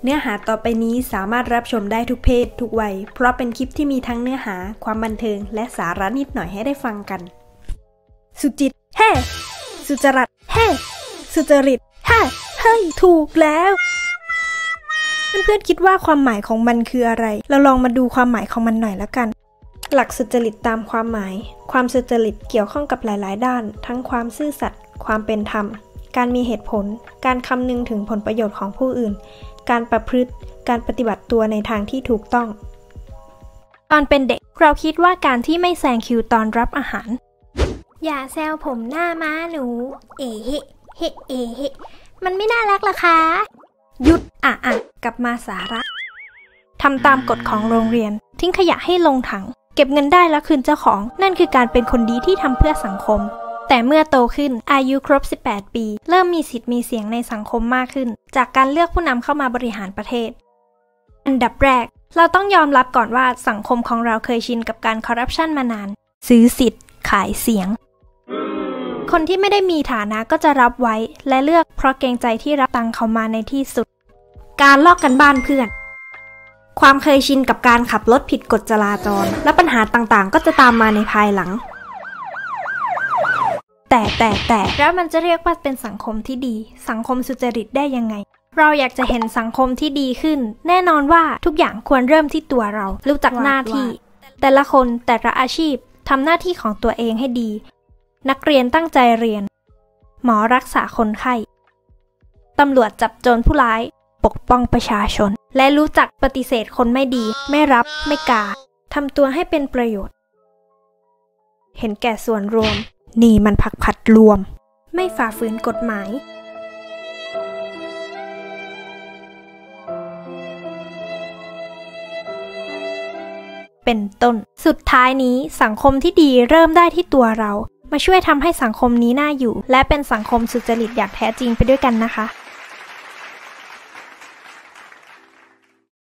เนื้อหาต่อไปนี้สามารถรับชมได้ทุกเพศทุกวัยเพราะเป็นคลิปที่มีทั้งเนื้อหาความบันเทิงและสาระนิดหน่อยให้ได้ฟังกันสุจิตเฮ้สุจรัตเฮ้สุจริตเฮ้ยถูกแล้วเพื่อนๆคิดว่าความหมายของมันคืออะไรเราลองมาดูความหมายของมันหน่อยแล้วกันหลักสุจริตตามความหมายความสุจริตเกี่ยวข้องกับหลายๆด้านทั้งความซื่อสัตย์ความเป็นธรรมการมีเหตุผลการคำนึงถึงผลประโยชน์ของผู้อื่นการประพฤติการปฏิบัติตัวในทางที่ถูกต้องตอนเป็นเด็กเราคิดว่าการที่ไม่แซงคิวตอนรับอาหารอย่าแซวผมหน้าม้าหนูเอ๋เฮ้มันไม่น่ารักหรอคะหยุดกลับมาสาระทำตามกฎของโรงเรียนทิ้งขยะให้ลงถังเก็บเงินได้แล้วคืนเจ้าของนั่นคือการเป็นคนดีที่ทำเพื่อสังคมแต่เมื่อโตขึ้นอายุครบ18ปีเริ่มมีสิทธิ์มีเสียงในสังคมมากขึ้นจากการเลือกผู้นำเข้ามาบริหารประเทศอันดับแรกเราต้องยอมรับก่อนว่าสังคมของเราเคยชินกับการคอร์รัปชันมานานซื้อสิทธิ์ขายเสียงคนที่ไม่ได้มีฐานะก็จะรับไว้และเลือกเพราะเกรงใจที่รับตังค์เขามาในที่สุดการลอกกันบ้านเพื่อนความเคยชินกับการขับรถผิดกฎจราจรและปัญหาต่างๆก็จะตามมาในภายหลังแต่แล้วมันจะเรียกว่าเป็นสังคมที่ดีสังคมสุจริตได้ยังไงเราอยากจะเห็นสังคมที่ดีขึ้นแน่นอนว่าทุกอย่างควรเริ่มที่ตัวเรารู้จักหน้าที่แต่ละคนแต่ละอาชีพทำหน้าที่ของตัวเองให้ดีนักเรียนตั้งใจเรียนหมอรักษาคนไข้ตำรวจจับโจรผู้ร้ายปกป้องประชาชนและรู้จักปฏิเสธคนไม่ดีไม่รับไม่กาทำตัวให้เป็นประโยชน์เห็นแก่ส่วนรวมนี่มันผักผัดรวมไม่ฝ่าฝืนกฎหมายเป็นต้นสุดท้ายนี้สังคมที่ดีเริ่มได้ที่ตัวเรามาช่วยทำให้สังคมนี้น่าอยู่และเป็นสังคมสุจริตอย่างแท้จริงไปด้วยกันนะคะ